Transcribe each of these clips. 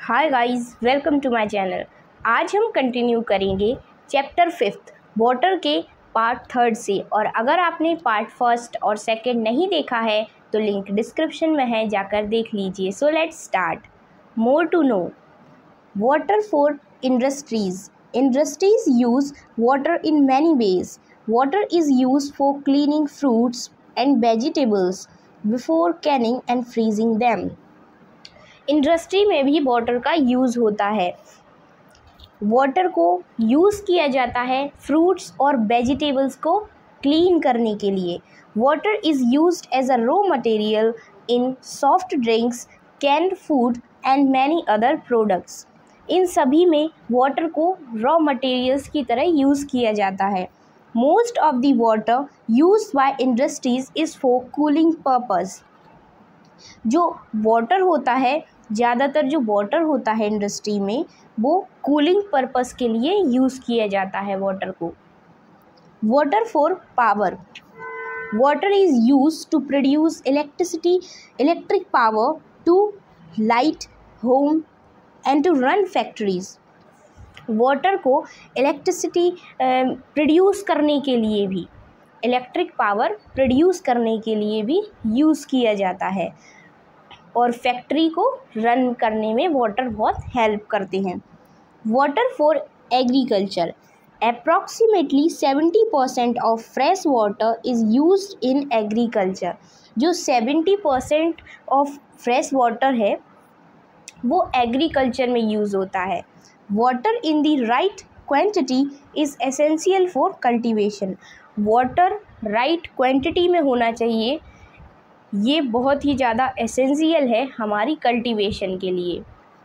Hi guys, welcome to my channel. आज हम continue करेंगे चैप्टर 5 वाटर के पार्ट 3 से। और अगर आपने पार्ट 1 और 2 नहीं देखा है तो लिंक डिस्क्रिप्शन में है, जाकर देख लीजिए। So let's start. More to know. Water for industries. Industries use water in many ways. Water is use for cleaning fruits and vegetables before canning and freezing them. Industry में भी water का use होता है। Water को use किया जाता है fruits और वेजिटेबल्स को क्लीन करने के लिए। Water is used as a raw material in soft drinks, canned food and many other products. इन सभी में वाटर को रॉ मटेरियल्स की तरह यूज़ किया जाता है। Most of the water used by industries is for cooling purpose. जो वाटर होता है, ज़्यादातर जो वाटर होता है इंडस्ट्री में, वो कूलिंग पर्पस के लिए यूज़ किया जाता है वाटर को। Water for power. Water is use to produce electric power to light home and to run factories. Water को इलेक्ट्रिसिटी प्रोड्यूस करने के लिए भी, इलेक्ट्रिक पावर प्रोड्यूस करने के लिए भी यूज़ किया जाता है। और फैक्ट्री को रन करने में वाटर बहुत हेल्प करते हैं। Water for agriculture. Approximately 70% of fresh water is used in agriculture. जो 70% ऑफ फ्रेश वाटर है वो एग्रीकल्चर में यूज़ होता है। Water in the right quantity is essential for cultivation. Water right quantity में होना चाहिए, ये बहुत ही ज़्यादा एसेंशियल है हमारी कल्टीवेशन के लिए।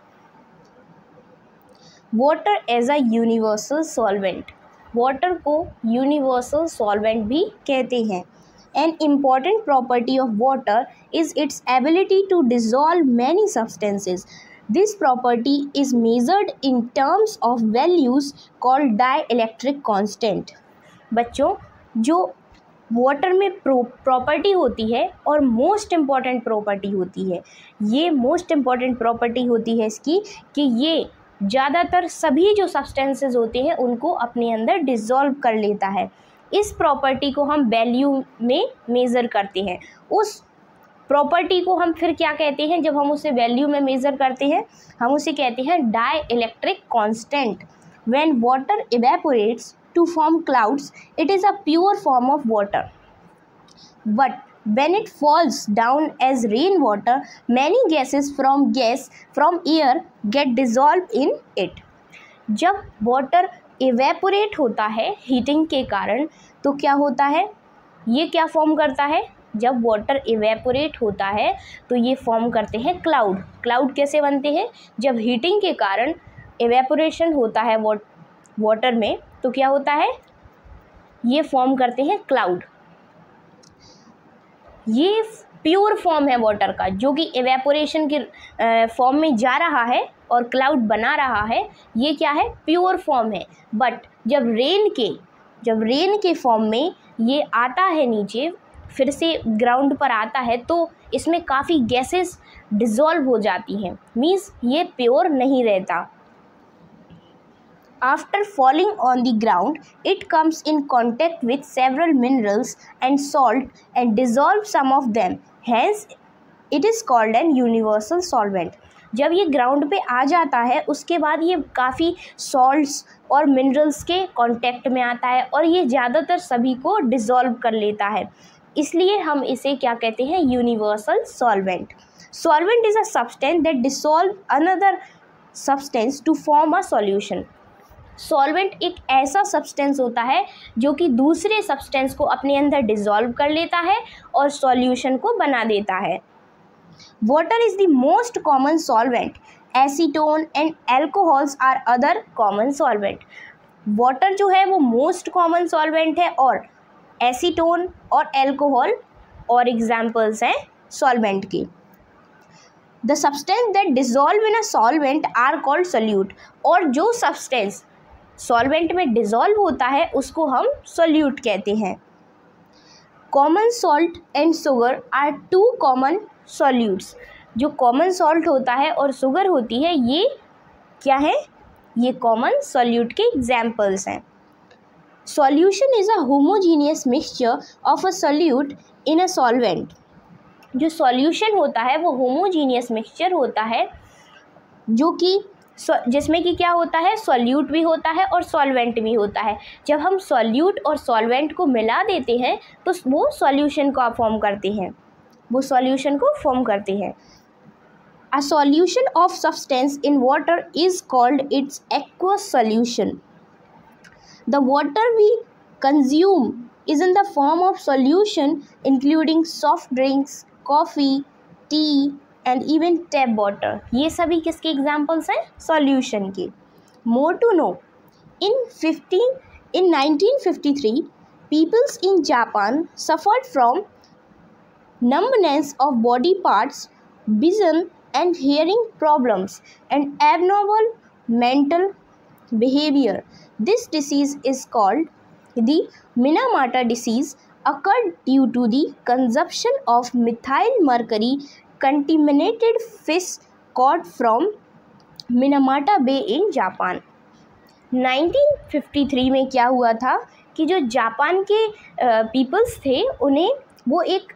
Water as a universal solvent. Water को यूनिवर्सल सॉल्वेंट भी कहते हैं। An important property of water is its ability to dissolve many substances. This property is measured in terms of values called dielectric constant. बच्चों, जो water में property होती है और मोस्ट इम्पॉर्टेंट प्रॉपर्टी होती है, ये मोस्ट इम्पॉर्टेंट प्रॉपर्टी होती है इसकी कि ये ज़्यादातर सभी जो सब्सटेंसेस होते हैं उनको अपने अंदर डिसॉल्व कर लेता है। इस प्रॉपर्टी को हम वैल्यू में मेज़र करते हैं। उस प्रॉपर्टी को हम फिर क्या कहते हैं? जब हम उसे वैल्यू में मेज़र करते हैं हम उसे कहते हैं dielectric constant. When water evaporates to form clouds, it is a pure form of water. But when it falls down as rainwater, many gases from air get dissolved in it. जब water evaporate होता है heating के कारण तो क्या होता है? ये क्या फॉर्म करता है? जब वाटर evaporate होता है तो ये फॉर्म करते हैं क्लाउड। क्लाउड कैसे बनते हैं? जब हीटिंग के कारण evaporation होता है वाटर में तो क्या होता है? ये फॉर्म करते हैं क्लाउड। ये प्योर फॉर्म है वाटर का, जो कि एवेपोरेशन के फॉर्म में जा रहा है और क्लाउड बना रहा है। ये क्या है? प्योर फॉर्म है। बट जब रेन के फॉर्म में ये आता है नीचे, फिर से ग्राउंड पर आता है, तो इसमें काफ़ी गैसेस डिसॉल्व हो जाती हैं। मीन्स ये प्योर नहीं रहता। After falling on the ground, it comes in contact with several minerals and salt and dissolves some of them. Hence, it is called an universal solvent. जब ये ग्राउंड पे आ जाता है उसके बाद ये काफ़ी सॉल्ट्स और मिनरल्स के कांटेक्ट में आता है और ये ज़्यादातर सभी को डिसॉल्व कर लेता है। इसलिए हम इसे क्या कहते हैं? Universal solvent. Solvent is a substance that dissolve another substance to form a solution. Solvent एक ऐसा सब्सटेंस होता है जो कि दूसरे सब्सटेंस को अपने अंदर डिसॉल्व कर लेता है और सॉल्यूशन को बना देता है। Water is the most common solvent. Acetone and alcohols are other common solvent. Water जो है वो मोस्ट कॉमन सॉल्वेंट है और एसीटोन और एल्कोहल और एग्जाम्पल्स हैं सॉल्वेंट के। The substance that dissolve in a solvent are called solute. और जो सब्सटेंस सॉल्वेंट में डिसॉल्व होता है उसको हम सोल्यूट कहते हैं। Common salt and sugar are two common solutes. जो कॉमन सॉल्ट होता है और शुगर होती है, ये क्या है? ये कॉमन सॉल्यूट के एग्जाम्पल्स हैं। Solution is a homogeneous mixture of a solute in a solvent. जो सॉल्यूशन होता है वो होमोजीनियस मिक्सचर होता है जो कि जिसमें कि क्या होता है? सॉल्यूट भी होता है और सॉल्वेंट भी होता है। जब हम सॉल्यूट और सॉल्वेंट को मिला देते हैं तो वो सॉल्यूशन को फॉर्म करते हैं, वो सॉल्यूशन को फॉर्म करते हैं। A solution of substance in water is called its aqueous solution. The water we consume is in the form of solution including soft drinks, coffee, tea and even tap water. ये सभी किसके examples हैं? Solution के. More to know. In 1953, peoples in Japan suffered from numbness of body parts, vision and hearing problems and abnormal mental behavior. This disease is called the Minamata disease, occurred due to the consumption of methyl mercury contaminated fish caught from Minamata Bay in Japan. 1953 में क्या हुआ था कि जो Japan के peoples थे उन्हें वो एक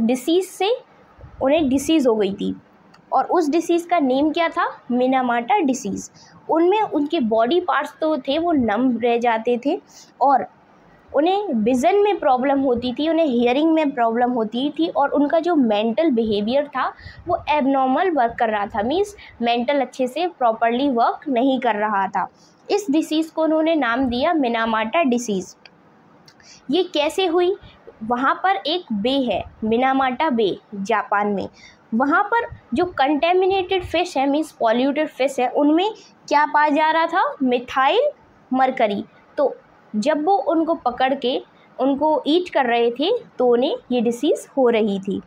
डिसीज़ हो गई थी और उस डिसीज़ का नेम क्या था? Minamata disease. उनमें उनके बॉडी पार्ट्स तो थे वो नम रह जाते थे और उन्हें विज़न में प्रॉब्लम होती थी, उन्हें हियरिंग में प्रॉब्लम होती थी और उनका जो मेंटल बिहेवियर था वो एबनॉर्मल वर्क कर रहा था, मीन्स मेंटल अच्छे से प्रॉपरली वर्क नहीं कर रहा था। इस डिसीज़ को उन्होंने नाम दिया मिनामाटा डिसीज़। ये कैसे हुई? वहाँ पर एक बे है, मिनामाटा बे, जापान में। वहाँ पर जो कंटेमिनेटेड फ़िश है, मीन्स पॉल्यूटेड फ़िश है, उनमें क्या पाया जा रहा था? Methyl mercury. तो जब वो उनको पकड़ के उनको ईट कर रहे थे तो उन्हें ये डिसीज़ हो रही थी।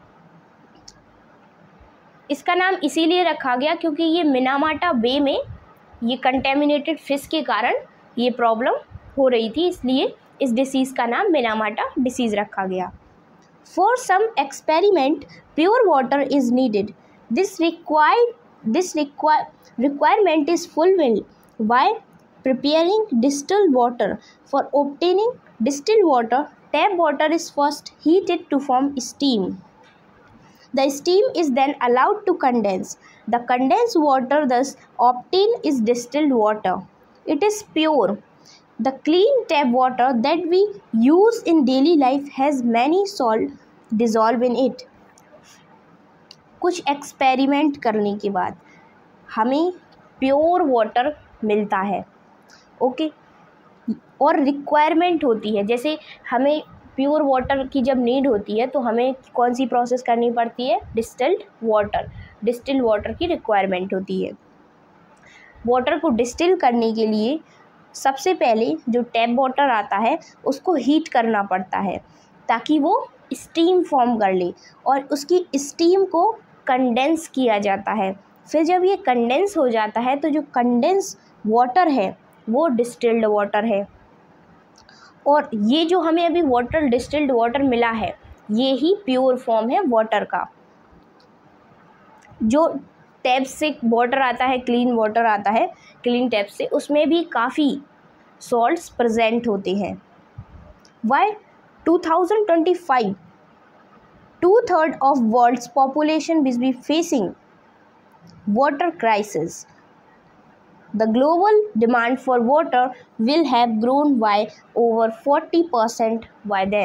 इसका नाम इसीलिए रखा गया क्योंकि ये मिनामाटा बे में ये कंटेमिनेटेड फ़िश के कारण ये प्रॉब्लम हो रही थी, इसलिए इस डिसीज़ का नाम मिनामाटा डिसीज़ रखा गया। For some experiment pure water is needed. This requirement is fulfilled by preparing distilled water. For obtaining distilled water, tap water is first heated to form steam. The steam is then allowed to condense. The condensed water thus obtained is distilled water. It is pure. The clean tap water that we use in daily life has many salt dissolved in it. कुछ experiment करने के बाद हमें pure water मिलता है, okay और requirement होती है। जैसे हमें प्योर वाटर की जब नीड होती है तो हमें कौन सी प्रोसेस करनी पड़ती है? डिस्टिल्ड वाटर की रिक्वायरमेंट होती है। वाटर को डिस्टिल करने के लिए सबसे पहले जो टैप वाटर आता है उसको हीट करना पड़ता है ताकि वो स्टीम फॉर्म कर ले और उसकी स्टीम को कंडेंस किया जाता है। फिर जब ये कंडेंस हो जाता है तो जो कंडेंस वाटर है वो डिस्टिल्ड वाटर है और ये जो हमें अभी वाटर डिस्टिल्ड वाटर मिला है ये ही प्योर फॉर्म है वाटर का। जो टैप से वाटर आता है, क्लीन वाटर आता है क्लीन टैप से, उसमें भी काफ़ी सॉल्ट्स प्रेजेंट होते हैं। By 2025 2/3 of world's population will be facing water crisis. The global demand for water will have grown by over 40% by then.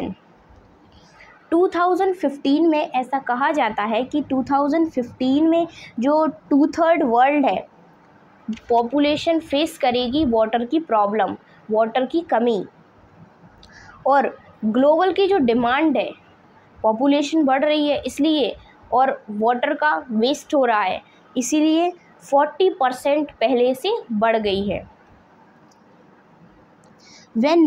2015 में ऐसा कहा जाता है कि 2015 में जो 2/3 वर्ल्ड है पॉपुलेशन फेस करेगी वाटर की प्रॉब्लम, वाटर की कमी। और ग्लोबल की जो डिमांड है, पॉपुलेशन बढ़ रही है इसलिए और वाटर का वेस्ट हो रहा है इसीलिए 40% पहले से बढ़ गई है। When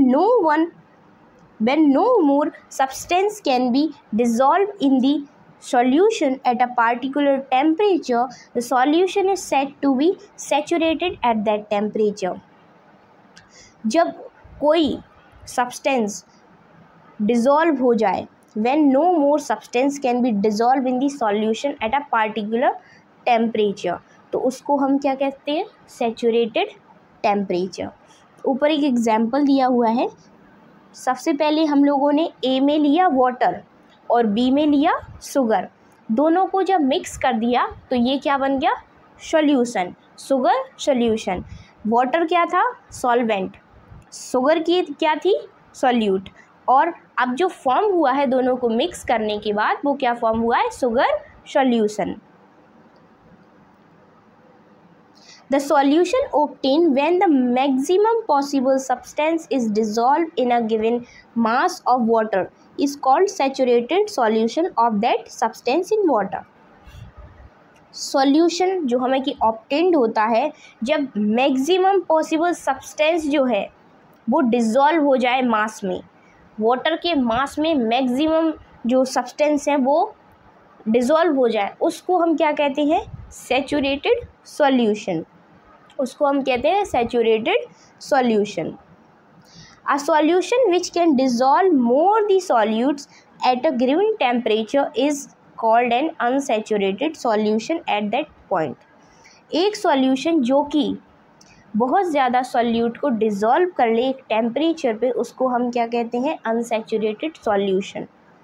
no more substance can be dissolved in the solution at a particular temperature, the solution is said to be saturated at that temperature. जब कोई सब्सटेंस डिज़ोल्व हो जाए when no more substance can be dissolved in the solution at a particular temperature, तो उसको हम क्या कहते हैं, सैचुरेटेड टेम्परेचर। ऊपर एक एग्जाम्पल दिया हुआ है। सबसे पहले हम लोगों ने ए में लिया वाटर और बी में लिया शुगर, दोनों को जब मिक्स कर दिया तो ये क्या बन गया, सॉल्यूशन, शुगर सॉल्यूशन। वाटर क्या था, सॉल्वेंट, शुगर की क्या थी, सॉल्यूट। और अब जो फॉर्म हुआ है दोनों को मिक्स करने के बाद वो क्या फॉर्म हुआ है, sugar solution. The solution obtained when the maximum possible substance is dissolved in a given mass of water is called saturated solution of that substance in water. Solution जो हमें कि obtained होता है जब maximum possible substance जो है वो dissolve हो जाए मास में, वाटर के मास में मैक्सिमम जो सब्सटेंस है वो डिज़ोल्व हो जाए, उसको हम क्या कहते हैं, सैचुरेटेड सॉल्यूशन, उसको हम कहते हैं saturated solution. A solution which can dissolve more the solutes at a given temperature is called an unsaturated solution at that point. एक सॉल्यूशन जो कि बहुत ज़्यादा सॉल्यूट को डिज़ोल्व कर ले एक टेम्परेचर पे, उसको हम क्या कहते हैं, unsaturated solution.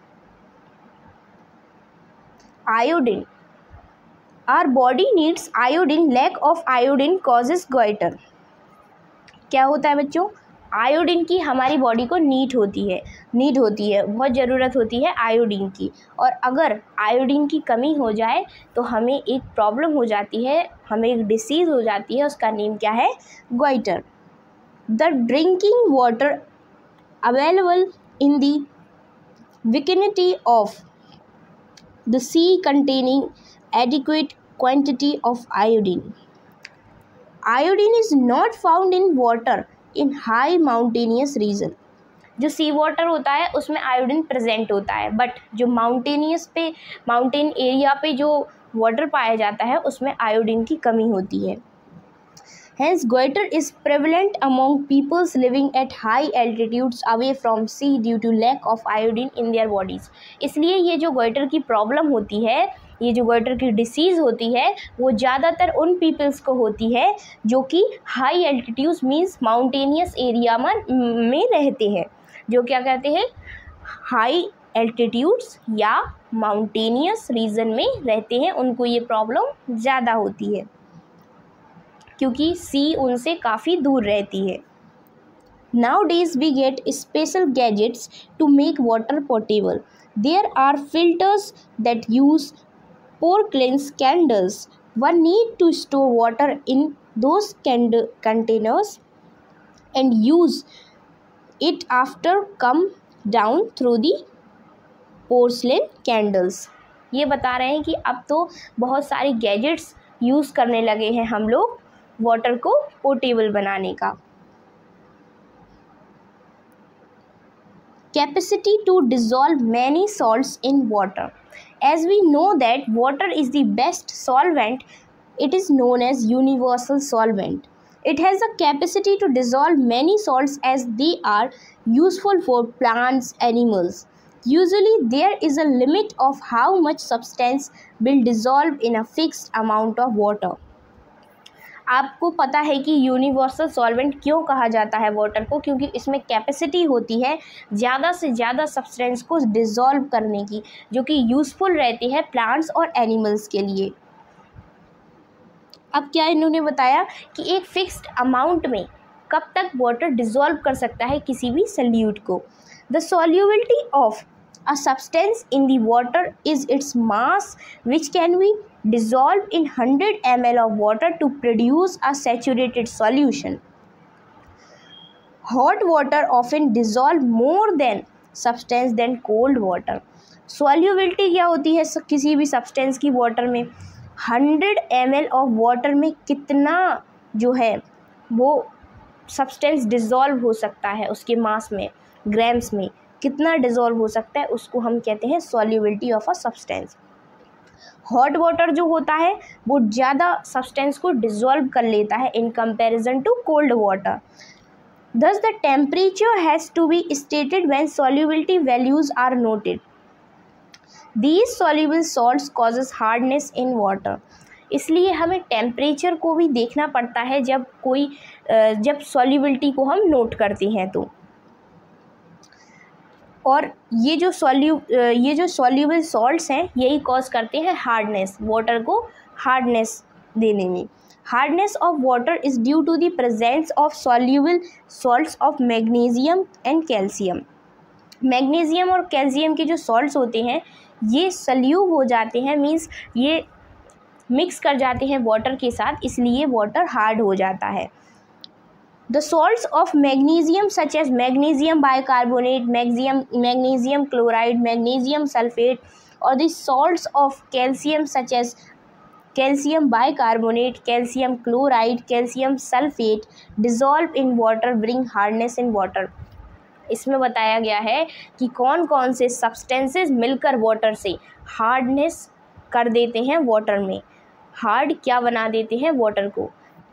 Iodine, our body needs iodine, lack of iodine causes goiter. क्या होता है बच्चों, आयोडीन की हमारी बॉडी को नीड होती है, बहुत ज़रूरत होती है आयोडीन की, और अगर आयोडीन की कमी हो जाए तो हमें एक प्रॉब्लम हो जाती है, हमें एक डिसीज़ हो जाती है, उसका नेम क्या है, goiter. The drinking water available in the vicinity of the sea containing adequate quantity of iodine. Iodine is not found in water in high mountainous region. जो सी वाटर होता है उसमें आयोडीन प्रेजेंट होता है, बट जो mountain area पे जो water पाया जाता है उसमें आयोडीन की कमी होती है। Hence, goiter is prevalent among peoples living at high altitudes away from sea due to lack of iodine in their bodies. इसलिए ये जो गोइटर की प्रॉब्लम होती है, ये जो गोइटर की डिसीज़ होती है, वो ज़्यादातर उन पीपल्स को होती है जो कि high altitudes means mountainous area में रहते हैं, जो क्या कहते हैं, हाई एल्टीट्यूड्स या माउंटेनियस रीजन में रहते हैं, उनको ये प्रॉब्लम ज़्यादा होती है क्योंकि सी उनसे काफ़ी दूर रहती है। Nowadays we get special gadgets to make water potable. There are filters that use porcelain candles. One need to store water in those containers and use it after come down through the porcelain candles. ये बता रहे हैं कि अब तो बहुत सारे gadgets use करने लगे हैं हम लोग वाटर को पोर्टेबल बनाने का। Capacity to dissolve many salts in water. As we know that water is the best solvent, it is known as universal solvent. It has a capacity to dissolve many salts as they are useful for plants, animals. Usually there is a limit of how much substance will dissolve in a fixed amount of water. आपको पता है कि universal solvent क्यों कहा जाता है water को, क्योंकि इसमें कैपेसिटी होती है ज़्यादा से ज़्यादा सब्सटेंस को डिज़ोल्व करने की, जो कि यूज़फुल रहती है प्लांट्स और एनिमल्स के लिए। अब क्या इन्होंने बताया कि एक फिक्स्ड अमाउंट में कब तक वाटर डिज़ोल्व कर सकता है किसी भी सॉल्यूट को। The solubility of a substance in the water is its mass which can be dissolved in 100 ml of water to produce a saturated solution. Hot water often dissolve more than substance than cold water. Solubility क्या होती है किसी भी substance की water में, 100 ml of water में कितना जो है वो substance dissolve हो सकता है, उसके mass में, grams में कितना dissolve हो सकता है, उसको हम कहते हैं solubility of a substance. Hot water जो होता है वो ज़्यादा सब्सटेंस को डिज़ोल्व कर लेता है in comparison to cold water. Thus the temperature has to be stated when solubility values are noted. These soluble salts causes hardness in water. इसलिए हमें टेम्परेचर को भी देखना पड़ता है जब सॉल्युबिलिटी को हम नोट करते हैं तो। और ये जो सॉल्युबल सॉल्ट्स हैं यही कॉज करते हैं हार्डनेस, वाटर को हार्डनेस देने में। Hardness of water is due to the presence of soluble salts of magnesium and calcium. Magnesium और कैल्शियम के जो सॉल्ट्स होते हैं ये सल्यूब हो जाते हैं, मीन्स ये मिक्स कर जाते हैं वाटर के साथ, इसलिए वाटर हार्ड हो जाता है। The salts of magnesium such as magnesium bicarbonate, magnesium chloride, magnesium sulfate, or the salts of calcium such as calcium bicarbonate, calcium chloride, calcium sulfate dissolve in water bring hardness in water। इसमें बताया गया है कि कौन कौन से substances मिलकर water से हार्डनेस कर देते हैं, वाटर में हार्ड क्या बना देते हैं वाटर को।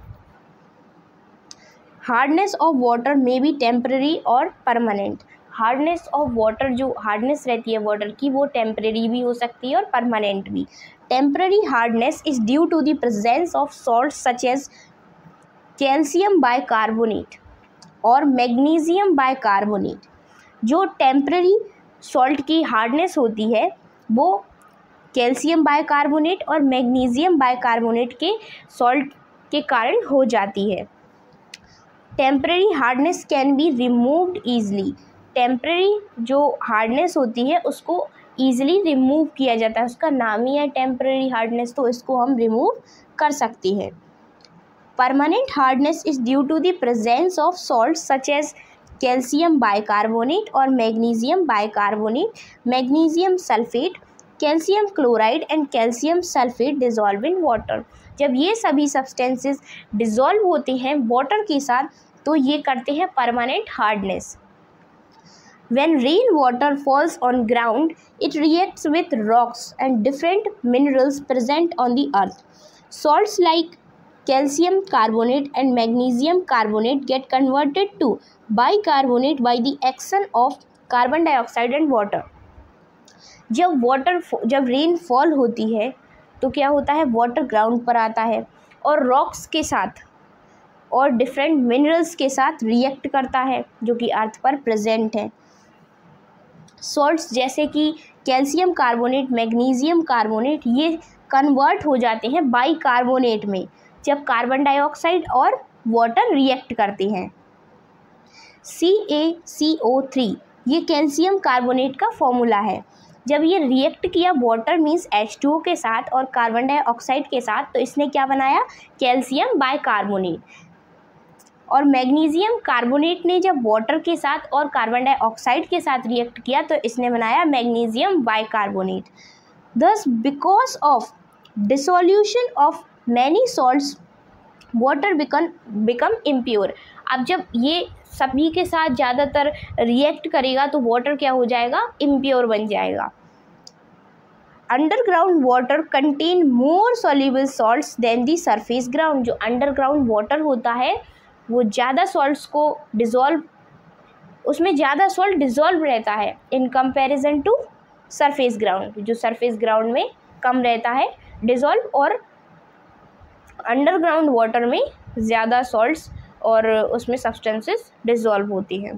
Hardness of water may be temporary और परमानेंट। हार्डनेस ऑफ वाटर, जो हार्डनेस रहती है वाटर की, वो टेम्पररी भी हो सकती है और परमानेंट भी। Temporary hardness is due to the presence of salt such as calcium bicarbonate और मैग्नीशियम बाइकार्बोनेट। जो टेम्पररी सॉल्ट की हार्डनेस होती है वो कैल्शियम बाइकार्बोनेट और मैग्नीशियम बाइकार्बोनेट के सॉल्ट के कारण हो जाती है। Temporary hardness can be removed easily. Temporary जो हार्डनेस होती है उसको ईजिली रिमूव किया जाता है, उसका नाम ही है टेम्पररी हार्डनेस, तो इसको हम रिमूव कर सकते हैं। Permanent hardness is due to the presence of salt such as calcium bicarbonate और magnesium bicarbonate, magnesium sulphate, calcium chloride and calcium sulphate dissolve in water. जब ये सभी सब्सटेंसेस डिजॉल्व होते हैं वाटर के साथ तो ये करते हैं permanent hardness. When rain water falls on ground, it reacts with rocks and different minerals present on the earth. Salts like calcium carbonate and magnesium carbonate get converted to bicarbonate by the action of carbon dioxide and water. जब rainfall होती है तो क्या होता है, water ground पर आता है और रॉक्स के साथ और डिफरेंट मिनरल्स के साथ रिएक्ट करता है जो कि अर्थ पर प्रेजेंट है। सॉल्ट्स जैसे कि कैल्शियम कार्बोनेट, मैग्नीशियम कार्बोनेट, ये कन्वर्ट हो जाते हैं बाइकार्बोनेट में जब कार्बन डाइऑक्साइड और वाटर रिएक्ट करते हैं। CaCO3 ये कैल्शियम कार्बोनेट का फॉर्मूला है। जब ये रिएक्ट किया वाटर मीन्स H2O के साथ और कार्बन डाइऑक्साइड के साथ तो इसने क्या बनाया, कैल्शियम बाइकार्बोनेट। और मैग्नीशियम कार्बोनेट ने जब वाटर के साथ और कार्बन डाइऑक्साइड के साथ रिएक्ट किया तो इसने बनाया magnesium bicarbonate. Thus because of dissolution of many salts water become impure. अब जब ये सभी के साथ ज़्यादातर रिएक्ट करेगा तो वाटर क्या हो जाएगा, इम्प्योर बन जाएगा। Underground water contain more soluble salts than the surface ground. जो अंडरग्राउंड वाटर होता है वो ज़्यादा सॉल्ट्स को उसमें ज़्यादा सॉल्ट डिज़ोल्व रहता है in comparison to surface ground. जो सरफेस ग्राउंड में कम रहता है डिज़ोल्व और अंडरग्राउंड वाटर में ज़्यादा सॉल्ट्स और उसमें सब्सटेंसेस डिज़ोल्व होती हैं।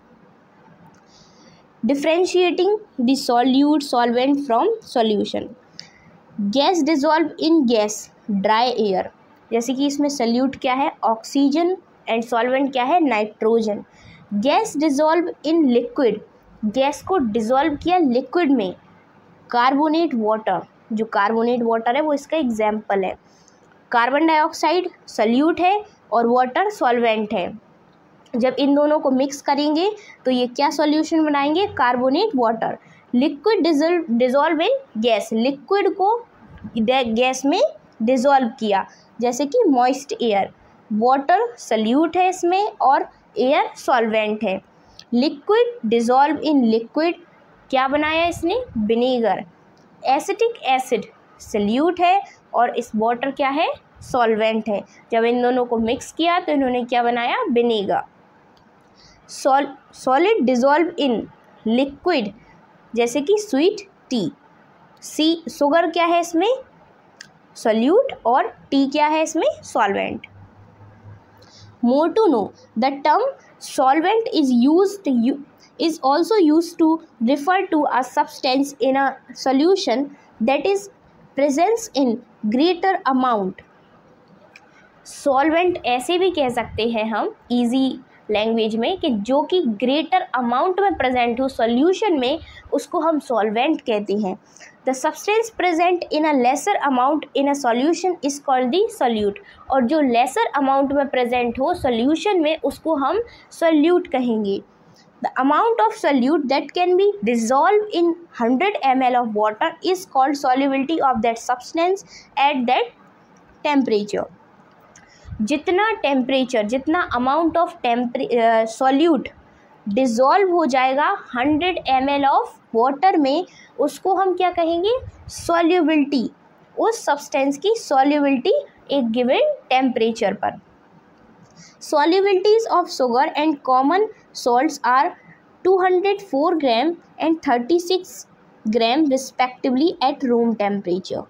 Differentiating the solute solvent from solution. Gas dissolve in gas, dry air. जैसे कि इसमें सॉल्यूट क्या है, ऑक्सीजन, एंड सॉल्वेंट क्या है, nitrogen. Gas dissolve in liquid, gas को डिज़ोल्व किया लिक्विड में। कार्बोनेट वाटर, जो कार्बोनेट वाटर है वो इसका एग्जाम्पल है। कार्बन डाइऑक्साइड सॉल्यूट है और वाटर सॉल्वेंट है। जब इन दोनों को मिक्स करेंगे तो ये क्या सॉल्यूशन बनाएंगे, carbonate water. Liquid dissolve in gas, liquid को गैस में डिज़ोल्व किया जैसे कि मॉइस्ट एयर। वाटर सॉल्यूट है इसमें और एयर सॉल्वेंट है। लिक्विड डिज़ोल्व इन लिक्विड, क्या बनाया इसने, विनेगर। एसिटिक एसिड सॉल्यूट है और इस वाटर क्या है, सॉल्वेंट है। जब इन दोनों को मिक्स किया तो इन्होंने क्या बनाया, vinegar. Solid dissolve in liquid जैसे कि स्वीट टी। सी शुगर क्या है इसमें, सॉल्यूट, और टी क्या है इसमें, solvent. More to know the term solvent is also used to refer to a substance in a solution that is present in greater amount। Solvent ऐसे भी कह सकते हैं हम इजी लैंग्वेज में कि जो कि ग्रेटर अमाउंट में प्रेजेंट हो सॉल्यूशन में, उसको हम सॉल्वेंट कहते हैं। The substance present in a lesser amount in a solution is called the solute. और जो लेसर अमाउंट में प्रेजेंट हो सॉल्यूशन में, उसको हम सॉल्यूट कहेंगे। The amount of solute that can be dissolved in 100 ml of water is called solubility of that substance at that temperature। जितना temperature, जितना अमाउंट ऑफ सॉल्यूट डिज़ोल्व हो जाएगा 100 ml ऑफ वाटर में, उसको हम क्या कहेंगे, सॉल्युबिलिटी। उस सब्सटेंस की सॉल्युबिलिटी एक गिवन टेम्परेचर पर। Solubilities of sugar and common salts are 204 gram and 36 gram respectively at room temperature।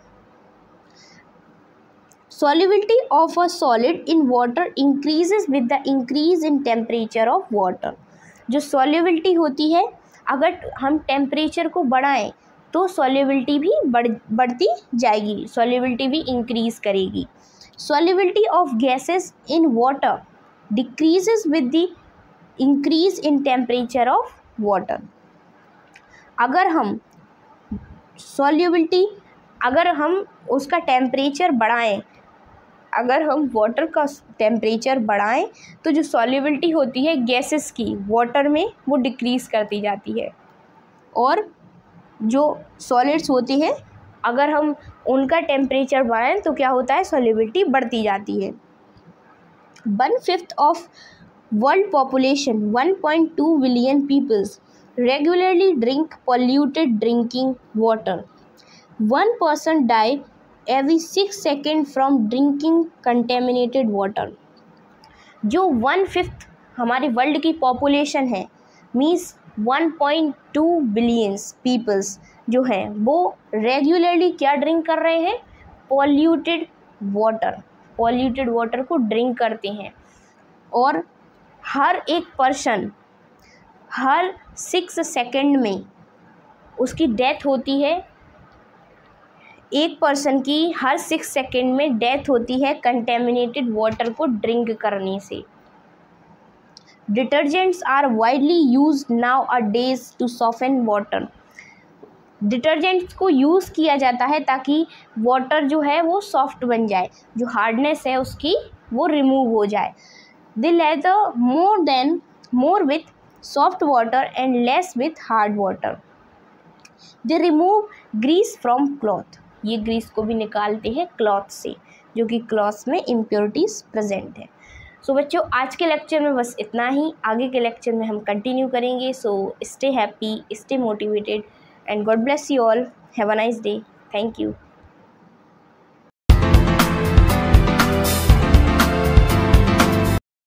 Solubility of a solid in water increases with the increase in temperature of water। जो solubility होती है, अगर हम temperature को बढ़ाएं तो solubility भी बढ़ती जाएगी, solubility भी इंक्रीज करेगी। Solubility of gases in water decreases with the increase in temperature of water। अगर हम solubility, अगर हम उसका टेम्परेचर बढ़ाएं, अगर हम वाटर का टेम्परेचर बढ़ाएं तो जो solubility होती है गैसेस की वाटर में, वो डिक्रीज़ करती जाती है। और जो सॉलिड्स होती हैं, अगर हम उनका टेम्परेचर बढ़ाएं तो क्या होता है, सॉल्युबिलिटी बढ़ती जाती है। 1/5 of world population 1.2 billion peoples regularly drink polluted drinking water. 1 person die every 6 seconds from drinking contaminated water. जो 1/5 हमारे वर्ल्ड की पॉपुलेशन है, मीन्स 1.2 बिलियंस पीपल्स जो हैं, वो रेगुलरली क्या ड्रिंक कर रहे हैं, पॉल्यूटेड वाटर को ड्रिंक करते हैं। और हर एक पर्सन हर 6 सेकंड में उसकी डेथ होती है, एक पर्सन की हर 6 सेकंड में डेथ होती है कंटेमिनेटेड वाटर को ड्रिंक करने से। Detergents are widely used nowadays to soften water. Detergents को यूज़ किया जाता है ताकि वाटर जो है वो सॉफ्ट बन जाए, जो हार्डनेस है उसकी वो रिमूव हो जाए। They lather more with soft water and less with hard water. They remove grease from cloth. ये ग्रीस को भी निकालते हैं क्लॉथ से, जो कि क्लॉथ में इम्प्योरिटीज़ प्रेजेंट है। सो बच्चों, आज के लेक्चर में बस इतना ही। आगे के लेक्चर में हम कंटिन्यू करेंगे। So stay happy, stay motivated, and God bless you all. Have a nice day. Thank you.